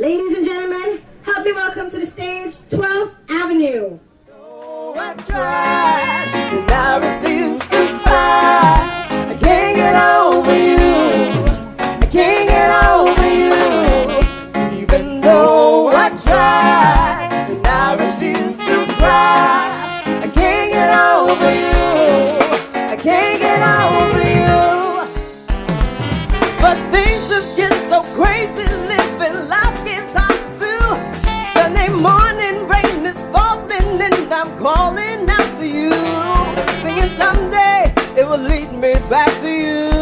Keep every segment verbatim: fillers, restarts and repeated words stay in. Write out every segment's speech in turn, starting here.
Ladies and gentlemen, help me welcome to the stage twelfth Avenue. Oh, I tried, and I refuse to cry. I can't get over you. I can't get over you. Even though I tried, and I refuse to cry. I can't get over you. I can't get over you. But things just get so crazy. Living life is hard to. Sunday morning rain is falling, and I'm calling out to you, thinking someday it will lead me back to you.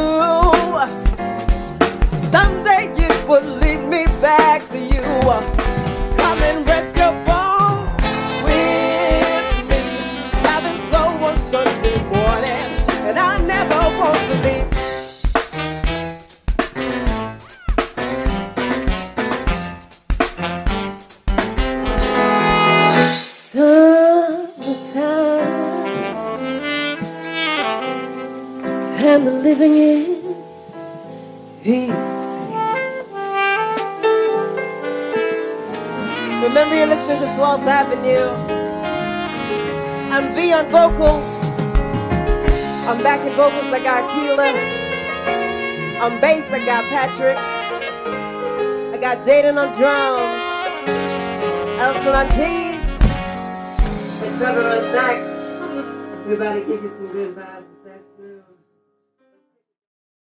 Someday it will lead me back to you. Come and rest your bones with me. Driving slow on Sunday morning, and I never want to leave. And the living is easy. Remember, you're listening to twelfth Avenue. I'm V on vocals. I'm backing vocals, I got Keela. On bass, I got Patrick. I got Jaden on drums. Elson on keys. And Trevor on sax. We're about to give you some good vibes.